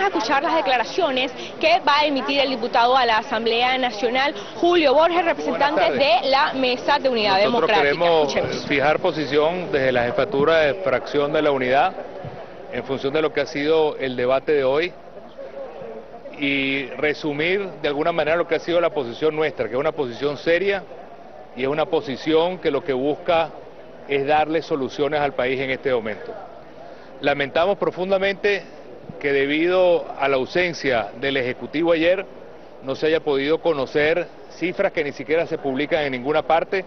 a escuchar las declaraciones que va a emitir el diputado a la Asamblea Nacional, Julio Borges, representante de la Mesa de Unidad Democrática. Nosotros queremos fijar posición desde la jefatura de fracción de la Unidad en función de lo que ha sido el debate de hoy y resumir de alguna manera lo que ha sido la posición nuestra, que es una posición seria y es una posición que lo que busca es darle soluciones al país en este momento. Lamentamos profundamente que debido a la ausencia del Ejecutivo ayer no se haya podido conocer cifras que ni siquiera se publican en ninguna parte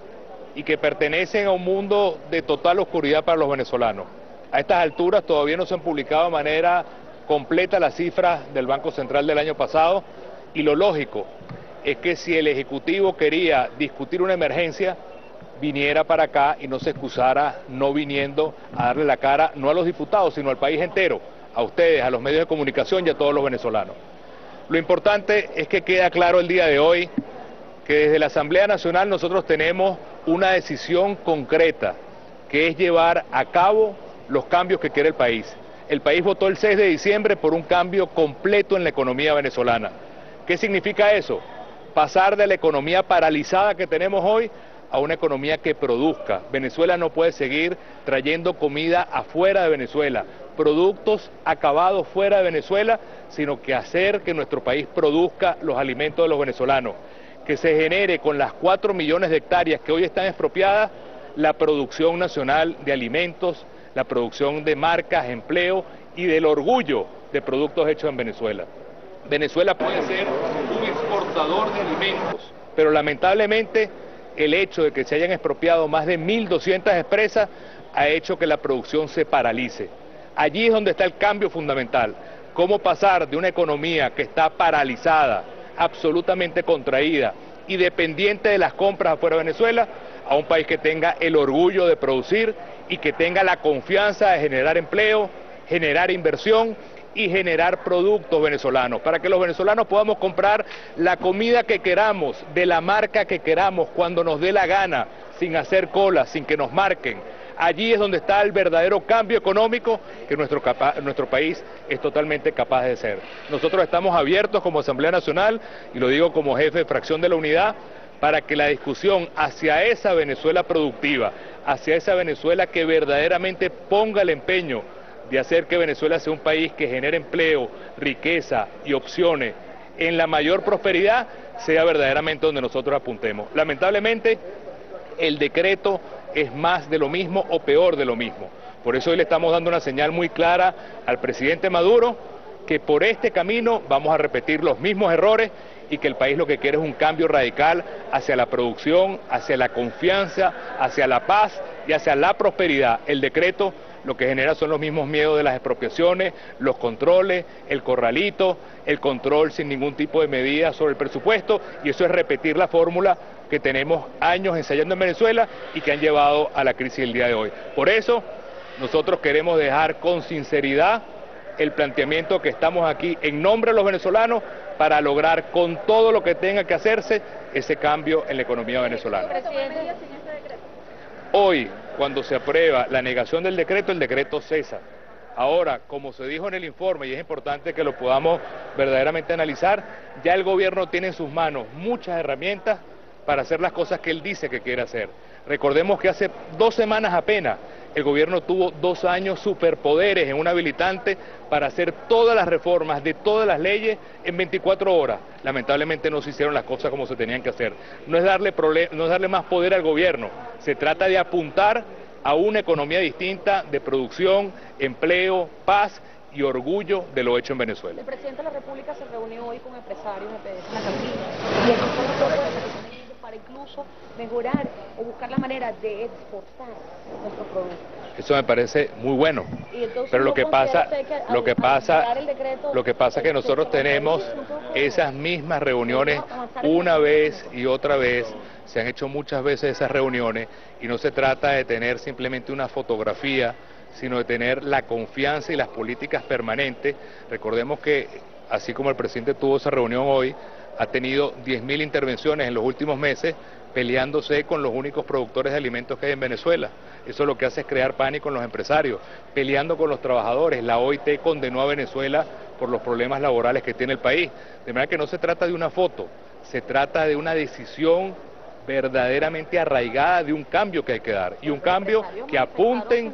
y que pertenecen a un mundo de total oscuridad para los venezolanos. A estas alturas todavía no se han publicado de manera completa las cifras del Banco Central del año pasado y lo lógico es que si el Ejecutivo quería discutir una emergencia, viniera para acá y no se excusara no viniendo a darle la cara no a los diputados sino al país entero, a ustedes, a los medios de comunicación y a todos los venezolanos. Lo importante es que queda claro el día de hoy que desde la Asamblea Nacional nosotros tenemos una decisión concreta, que es llevar a cabo los cambios que quiere el país. El país votó el 6 de diciembre por un cambio completo en la economía venezolana. ¿Qué significa eso? Pasar de la economía paralizada que tenemos hoy a una economía que produzca. Venezuela no puede seguir trayendo comida afuera de Venezuela, productos acabados fuera de Venezuela, sino que hacer que nuestro país produzca los alimentos de los venezolanos, que se genere con las 4 millones de hectáreas que hoy están expropiadas, la producción nacional de alimentos, la producción de marcas, empleo y del orgullo de productos hechos en Venezuela. Venezuela puede ser un exportador de alimentos, pero lamentablemente el hecho de que se hayan expropiado más de 1.200 empresas ha hecho que la producción se paralice. Allí es donde está el cambio fundamental, cómo pasar de una economía que está paralizada, absolutamente contraída y dependiente de las compras afuera de Venezuela, a un país que tenga el orgullo de producir y que tenga la confianza de generar empleo, generar inversión y generar productos venezolanos, para que los venezolanos podamos comprar la comida que queramos, de la marca que queramos, cuando nos dé la gana, sin hacer cola, sin que nos marquen. Allí es donde está el verdadero cambio económico que nuestro país es totalmente capaz de hacer. Nosotros estamos abiertos como Asamblea Nacional, y lo digo como jefe de fracción de la Unidad, para que la discusión hacia esa Venezuela productiva, hacia esa Venezuela que verdaderamente ponga el empeño de hacer que Venezuela sea un país que genere empleo, riqueza y opciones en la mayor prosperidad, sea verdaderamente donde nosotros apuntemos. Lamentablemente, el decreto es más de lo mismo o peor de lo mismo. Por eso hoy le estamos dando una señal muy clara al presidente Maduro, que por este camino vamos a repetir los mismos errores y que el país lo que quiere es un cambio radical hacia la producción, hacia la confianza, hacia la paz y hacia la prosperidad. El decreto lo que genera son los mismos miedos de las expropiaciones, los controles, el corralito, el control sin ningún tipo de medida sobre el presupuesto, y eso es repetir la fórmula que tenemos años ensayando en Venezuela y que han llevado a la crisis del día de hoy. Por eso nosotros queremos dejar con sinceridad el planteamiento que estamos aquí en nombre de los venezolanos para lograr con todo lo que tenga que hacerse ese cambio en la economía venezolana. Hoy, cuando se aprueba la negación del decreto, el decreto cesa. Ahora, como se dijo en el informe, y es importante que lo podamos verdaderamente analizar, ya el gobierno tiene en sus manos muchas herramientas para hacer las cosas que él dice que quiere hacer. Recordemos que hace 2 semanas apenas el gobierno tuvo 2 años superpoderes en un habilitante para hacer todas las reformas de todas las leyes en 24 horas. Lamentablemente no se hicieron las cosas como se tenían que hacer. No es darle más poder al gobierno, se trata de apuntar a una economía distinta de producción, empleo, paz y orgullo de lo hecho en Venezuela. El presidente de la República se reunió hoy con empresarios de PDVSA en la Campiña y expuso una propuesta que tiene para incluso mejorar o buscar la manera de exportar nuestros productos. Eso me parece muy bueno, pero lo que pasa es que nosotros tenemos esas mismas reuniones una vez y otra vez, se han hecho muchas veces esas reuniones y no se trata de tener simplemente una fotografía, sino de tener la confianza y las políticas permanentes. Recordemos que así como el presidente tuvo esa reunión hoy, ha tenido 10.000 intervenciones en los últimos meses peleándose con los únicos productores de alimentos que hay en Venezuela. Eso lo que hace es crear pánico en los empresarios, peleando con los trabajadores. La OIT condenó a Venezuela por los problemas laborales que tiene el país. De manera que no se trata de una foto, se trata de una decisión verdaderamente arraigada de un cambio que hay que dar. Y un cambio que apunten.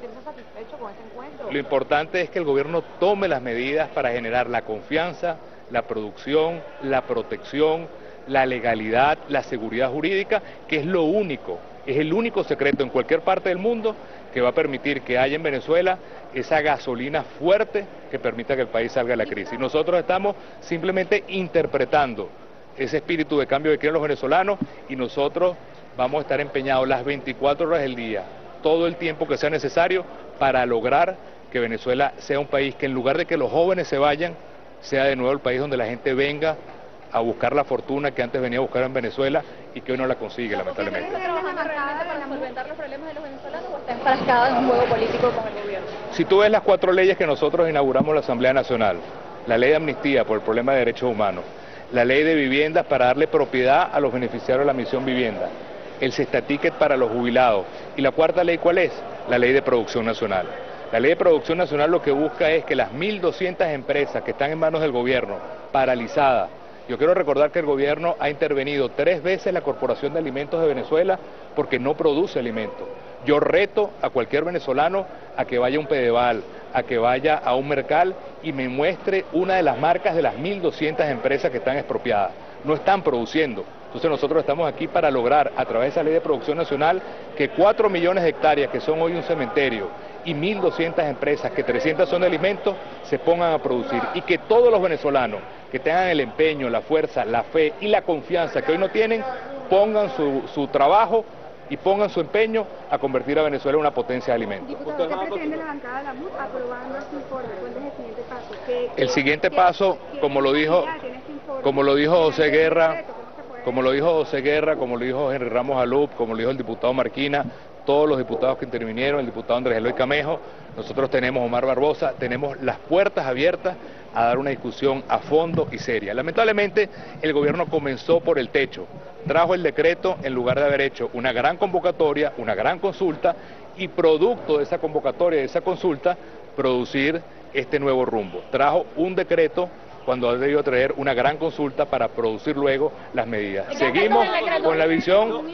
Lo importante es que el gobierno tome las medidas para generar la confianza, la producción, la protección, la legalidad, la seguridad jurídica, que es lo único, es el único secreto en cualquier parte del mundo que va a permitir que haya en Venezuela esa gasolina fuerte que permita que el país salga de la crisis. Nosotros estamos simplemente interpretando ese espíritu de cambio que quieren los venezolanos y nosotros vamos a estar empeñados las 24 horas del día, todo el tiempo que sea necesario para lograr que Venezuela sea un país que en lugar de que los jóvenes se vayan, sea de nuevo el país donde la gente venga a buscar la fortuna que antes venía a buscar en Venezuela y que hoy no la consigue, lamentablemente. ¿Está trabajando realmente para solventar los problemas de los venezolanos o está enfrascada en un juego político con el gobierno? Si tú ves las 4 leyes que nosotros inauguramos en la Asamblea Nacional, la ley de amnistía por el problema de derechos humanos, la ley de viviendas para darle propiedad a los beneficiarios de la misión vivienda, el Cestaticket para los jubilados y la 4ª ley, ¿cuál es? La ley de producción nacional. La ley de producción nacional lo que busca es que las 1.200 empresas que están en manos del gobierno, paralizadas. Yo quiero recordar que el gobierno ha intervenido 3 veces la Corporación de Alimentos de Venezuela porque no produce alimentos. Yo reto a cualquier venezolano a que vaya a un Pedeval, a que vaya a un Mercal y me muestre una de las marcas de las 1.200 empresas que están expropiadas. No están produciendo. Entonces nosotros estamos aquí para lograr, a través de esa ley de producción nacional, que 4 millones de hectáreas, que son hoy un cementerio, y 1.200 empresas, que 300 son de alimentos, se pongan a producir. Y que todos los venezolanos que tengan el empeño, la fuerza, la fe y la confianza que hoy no tienen, pongan su trabajo y pongan su empeño a convertir a Venezuela en una potencia de alimentos. Diputado, ¿qué pretende la bancada de la MUD aprobando este informe? ¿Cuál es el siguiente paso? El siguiente paso, como lo dijo José Guerra, como lo dijo Henry Ramos Alup, como lo dijo el diputado Marquina, todos los diputados que intervinieron, el diputado Andrés Eloy Camejo, nosotros tenemos, Omar Barbosa, tenemos las puertas abiertas a dar una discusión a fondo y seria. Lamentablemente, el gobierno comenzó por el techo, trajo el decreto en lugar de haber hecho una gran convocatoria, una gran consulta, y producto de esa convocatoria, de esa consulta, producir este nuevo rumbo. Trajo un decreto cuando ha debido traer una gran consulta para producir luego las medidas. Seguimos con la visión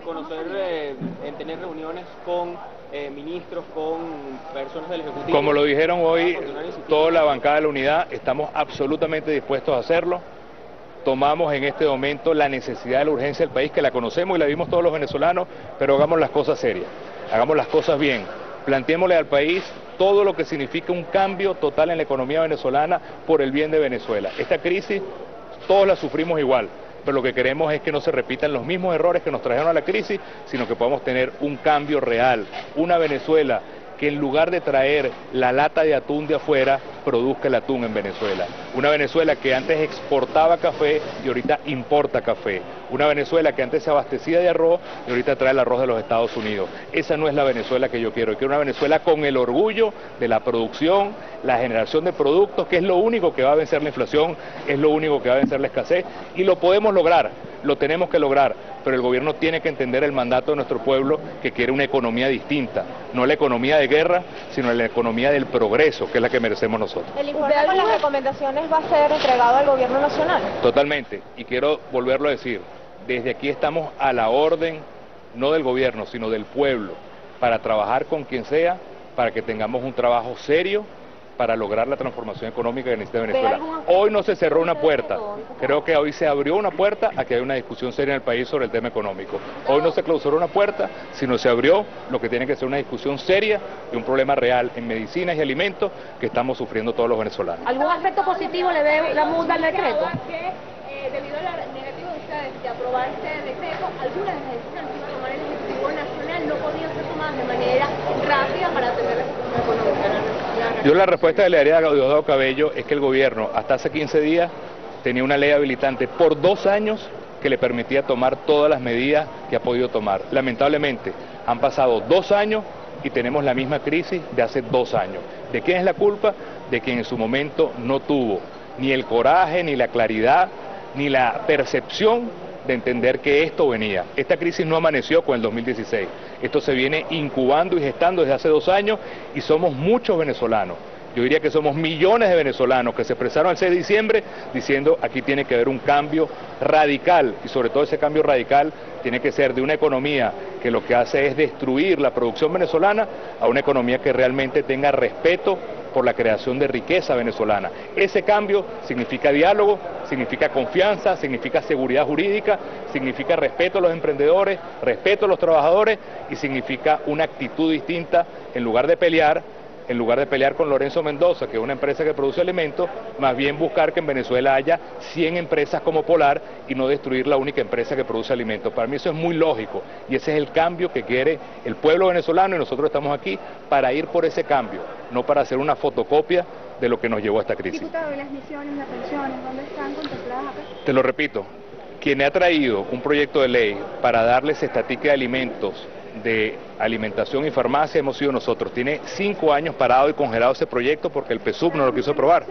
en tener reuniones con ministros, con personas del Ejecutivo. Como lo dijeron hoy toda la bancada de la unidad, estamos absolutamente dispuestos a hacerlo. Tomamos en este momento la necesidad de la urgencia del país, que la conocemos y la vimos todos los venezolanos, pero hagamos las cosas serias, hagamos las cosas bien. Planteémosle al país todo lo que significa un cambio total en la economía venezolana por el bien de Venezuela. Esta crisis todos la sufrimos igual, pero lo que queremos es que no se repitan los mismos errores que nos trajeron a la crisis, sino que podamos tener un cambio real, una Venezuela que en lugar de traer la lata de atún de afuera, produzca el atún en Venezuela. Una Venezuela que antes exportaba café y ahorita importa café. Una Venezuela que antes se abastecía de arroz y ahorita trae el arroz de los Estados Unidos. Esa no es la Venezuela que yo quiero. Yo quiero una Venezuela con el orgullo de la producción, la generación de productos, que es lo único que va a vencer la inflación, es lo único que va a vencer la escasez, y lo podemos lograr, lo tenemos que lograr, pero el gobierno tiene que entender el mandato de nuestro pueblo, que quiere una economía distinta, no la economía de guerra, sino la economía del progreso, que es la que merecemos nosotros. ¿El informe con las recomendaciones va a ser entregado al gobierno nacional? Totalmente, y quiero volverlo a decir, desde aquí estamos a la orden, no del gobierno, sino del pueblo, para trabajar con quien sea, para que tengamos un trabajo serio, para lograr la transformación económica que necesita Venezuela. Hoy no se cerró una puerta, creo que hoy se abrió una puerta a que haya una discusión seria en el país sobre el tema económico. Hoy no se clausuró una puerta, sino se abrió lo que tiene que ser una discusión seria de un problema real en medicinas y alimentos que estamos sufriendo todos los venezolanos. ¿Algún aspecto positivo le ve la MUD al decreto? Debido a la negativa de ustedes de aprobar este decreto, algunas de las decisiones que iba a tomar el Ejecutivo Nacional no podían ser tomadas de manera rápida para atender la situación económica. Yo la respuesta que le daría a Diosdado Cabello es que el gobierno hasta hace 15 días tenía una ley habilitante por 2 años que le permitía tomar todas las medidas que ha podido tomar. Lamentablemente han pasado 2 años y tenemos la misma crisis de hace 2 años. ¿De quién es la culpa? De quien en su momento no tuvo ni el coraje, ni la claridad, ni la percepción de entender que esto venía. Esta crisis no amaneció con el 2016, esto se viene incubando y gestando desde hace 2 años y somos muchos venezolanos. Yo diría que somos millones de venezolanos que se expresaron el 6 de diciembre diciendo aquí tiene que haber un cambio radical y sobre todo ese cambio radical tiene que ser de una economía que lo que hace es destruir la producción venezolana a una economía que realmente tenga respeto por la creación de riqueza venezolana. Ese cambio significa diálogo, significa confianza, significa seguridad jurídica, significa respeto a los emprendedores, respeto a los trabajadores y significa una actitud distinta en lugar de pelear con Lorenzo Mendoza, que es una empresa que produce alimentos, más bien buscar que en Venezuela haya 100 empresas como Polar y no destruir la única empresa que produce alimentos. Para mí eso es muy lógico y ese es el cambio que quiere el pueblo venezolano y nosotros estamos aquí para ir por ese cambio, no para hacer una fotocopia de lo que nos llevó a esta crisis. Diputado, ¿y las misiones, las pensiones, dónde están contempladas acá? Te lo repito, quien ha traído un proyecto de ley para darles estatique de alimentos, de alimentación y farmacia hemos sido nosotros. Tiene 5 años parado y congelado ese proyecto porque el PSUV no lo quiso aprobar.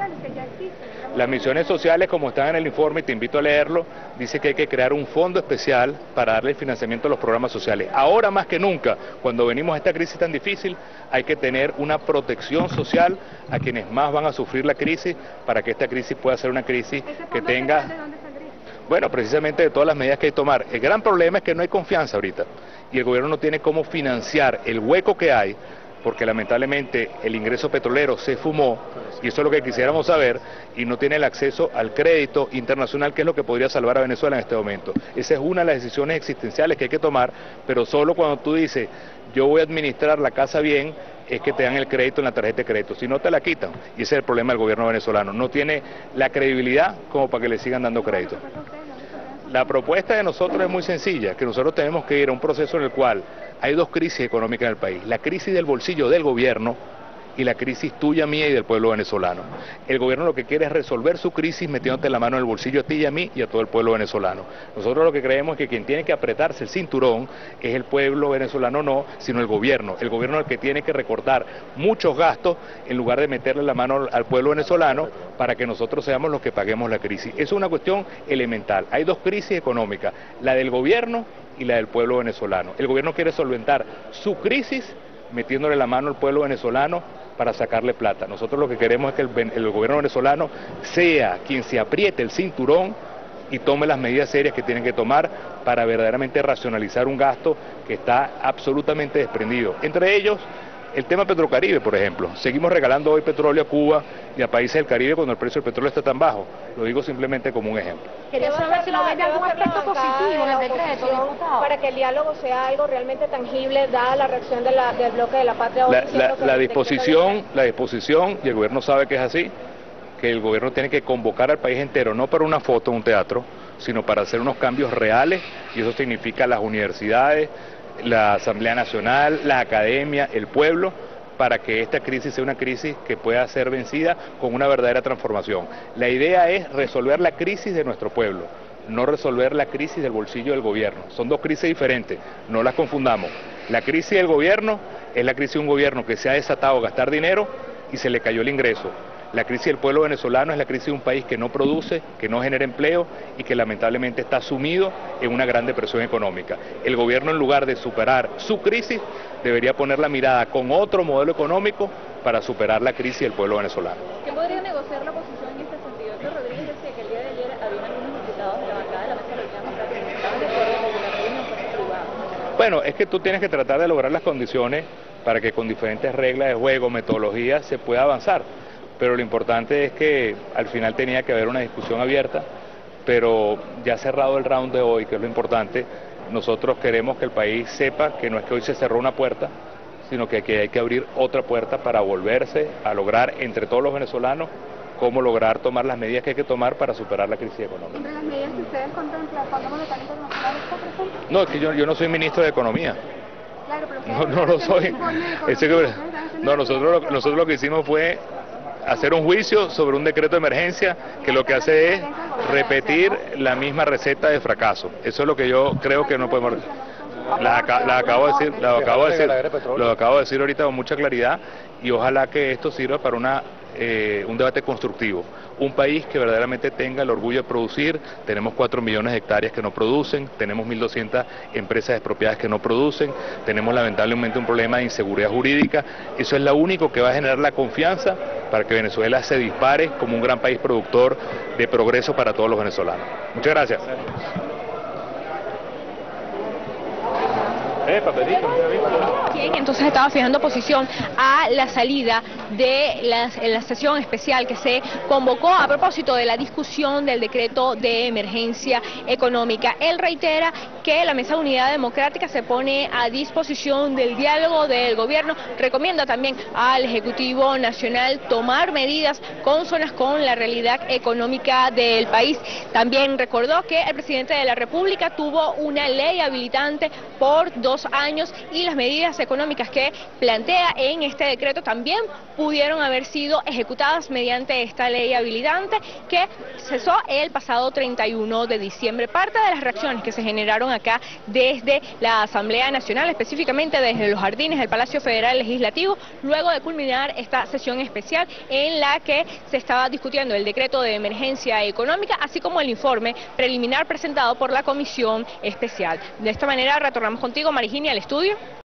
Las misiones sociales, como están en el informe, y te invito a leerlo, dice que hay que crear un fondo especial para darle financiamiento a los programas sociales. Ahora más que nunca, cuando venimos a esta crisis tan difícil, hay que tener una protección social a quienes más van a sufrir la crisis para que esta crisis pueda ser una crisis que tenga... Bueno, precisamente de todas las medidas que hay que tomar. El gran problema es que no hay confianza ahorita y el gobierno no tiene cómo financiar el hueco que hay, porque lamentablemente el ingreso petrolero se fumó, y eso es lo que quisiéramos saber, y no tiene el acceso al crédito internacional, que es lo que podría salvar a Venezuela en este momento. Esa es una de las decisiones existenciales que hay que tomar, pero solo cuando tú dices, yo voy a administrar la casa bien, es que te dan el crédito en la tarjeta de crédito, si no te la quitan, y ese es el problema del gobierno venezolano, no tiene la credibilidad como para que le sigan dando crédito. La propuesta de nosotros es muy sencilla, que nosotros tenemos que ir a un proceso en el cual hay 2 crisis económicas en el país, la crisis del bolsillo del gobierno y la crisis tuya, mía y del pueblo venezolano. El gobierno lo que quiere es resolver su crisis metiéndote la mano en el bolsillo a ti y a mí y a todo el pueblo venezolano. Nosotros lo que creemos es que quien tiene que apretarse el cinturón es el pueblo venezolano, no, sino el gobierno. El gobierno es el que tiene que recortar muchos gastos en lugar de meterle la mano al pueblo venezolano para que nosotros seamos los que paguemos la crisis. Es una cuestión elemental. Hay 2 crisis económicas, la del gobierno y la del pueblo venezolano. El gobierno quiere solventar su crisis metiéndole la mano al pueblo venezolano para sacarle plata. Nosotros lo que queremos es que el gobierno venezolano sea quien se apriete el cinturón y tome las medidas serias que tienen que tomar para verdaderamente racionalizar un gasto que está absolutamente desprendido. Entre ellos, el tema Petrocaribe, por ejemplo. Seguimos regalando hoy petróleo a Cuba y a países del Caribe cuando el precio del petróleo está tan bajo. Lo digo simplemente como un ejemplo. Quería saber si no ven algún aspecto positivo en el decreto, diputado. Para que el diálogo sea algo realmente tangible, dada la reacción del bloque de la patria. La disposición, y el gobierno sabe que es así, que el gobierno tiene que convocar al país entero, no para una foto en un teatro, sino para hacer unos cambios reales, y eso significa las universidades, la Asamblea Nacional, la academia, el pueblo, para que esta crisis sea una crisis que pueda ser vencida con una verdadera transformación. La idea es resolver la crisis de nuestro pueblo, no resolver la crisis del bolsillo del gobierno. Son 2 crisis diferentes, no las confundamos. La crisis del gobierno es la crisis de un gobierno que se ha desatado a gastar dinero y se le cayó el ingreso. La crisis del pueblo venezolano es la crisis de un país que no produce, que no genera empleo y que lamentablemente está sumido en una gran depresión económica. El gobierno, en lugar de superar su crisis, debería poner la mirada con otro modelo económico para superar la crisis del pueblo venezolano. ¿Qué podría negociar la oposición en este sentido? Héctor Rodríguez decía que el día de ayer había algunos diputados de la bancada de la mesa de la Unidad Democrática que estaban de acuerdo con una reunión en fuerzas privadas. Bueno, es que tú tienes que tratar de lograr las condiciones para que con diferentes reglas de juego, metodologías, se pueda avanzar. Pero lo importante es que al final tenía que haber una discusión abierta, pero ya cerrado el round de hoy, que es lo importante, nosotros queremos que el país sepa que no es que hoy se cerró una puerta, sino que hay que abrir otra puerta para volverse a lograr entre todos los venezolanos cómo lograr tomar las medidas que hay que tomar para superar la crisis económica. ¿Entre las medidas que ustedes contemplan, Fondo Monetario Internacional está presente? No, es que yo no soy ministro de Economía. Claro, pero No lo soy. Nosotros lo que hicimos fue hacer un juicio sobre un decreto de emergencia que lo que hace es repetir la misma receta de fracaso. Eso es lo que yo creo que no podemos... Lo acabo de decir ahorita con mucha claridad y ojalá que esto sirva para una un debate constructivo. Un país que verdaderamente tenga el orgullo de producir. Tenemos 4 millones de hectáreas que no producen, tenemos 1.200 empresas expropiadas que no producen, tenemos lamentablemente un problema de inseguridad jurídica. Eso es lo único que va a generar la confianza para que Venezuela se dispare como un gran país productor de progreso para todos los venezolanos. Muchas gracias. Quien entonces estaba fijando posición a la salida de la sesión especial que se convocó a propósito de la discusión del decreto de emergencia económica. Él reitera que la Mesa de Unidad Democrática se pone a disposición del diálogo del gobierno, recomienda también al Ejecutivo Nacional tomar medidas cónsonas con la realidad económica del país. También recordó que el presidente de la República tuvo una ley habilitante por 2 años y las medidas económicas que plantea en este decreto también pudieron haber sido ejecutadas mediante esta ley habilitante que cesó el pasado 31 de diciembre. Parte de las reacciones que se generaron acá desde la Asamblea Nacional, específicamente desde los jardines del Palacio Federal Legislativo, luego de culminar esta sesión especial en la que se estaba discutiendo el decreto de emergencia económica, así como el informe preliminar presentado por la Comisión Especial. De esta manera retornamos contigo, Mariginia, al estudio.